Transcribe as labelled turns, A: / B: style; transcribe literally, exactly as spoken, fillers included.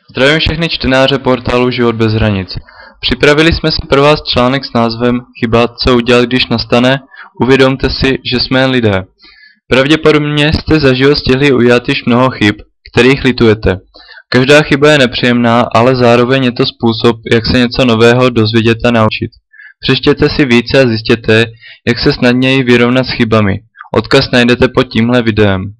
A: Zdravím všechny čtenáře portálu Život bez hranic. Připravili jsme si pro vás článek s názvem Chyba, co udělat, když nastane? Uvědomte si, že jsme jen lidé. Pravděpodobně jste za život stihli udělat již mnoho chyb, kterých litujete. Každá chyba je nepříjemná, ale zároveň je to způsob, jak se něco nového dozvědět a naučit. Přečtěte si více a zjistěte, jak se snadněji vyrovnat s chybami. Odkaz najdete pod tímhle videem.